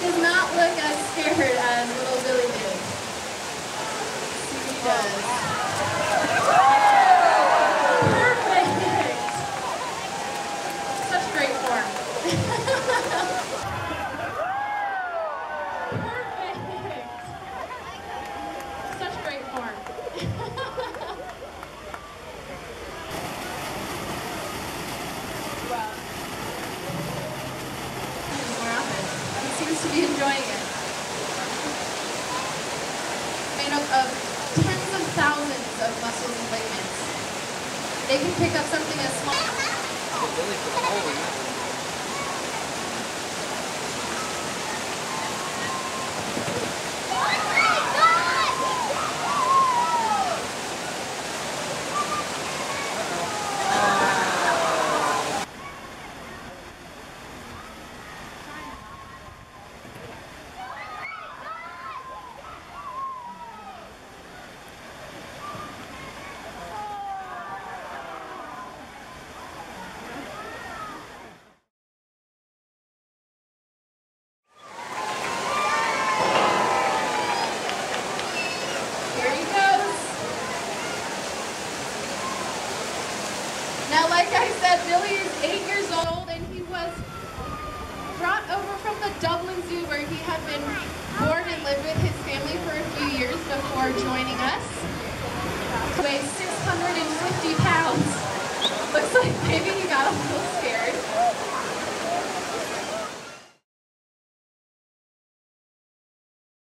does not look as scared as little Billy did. Let's see what he does. Perfect! Such great form. Perfect! Such great form. Wow. More often. He seems to be enjoying it. Made up of tens of thousands of muscles and ligaments. They can pick up something as small. Now, like I said, Billy is 8 years old, and he was brought over from the Dublin Zoo, where he had been born and lived with his family for a few years before joining us. He weighs 650 pounds. Looks like maybe he got a little scared.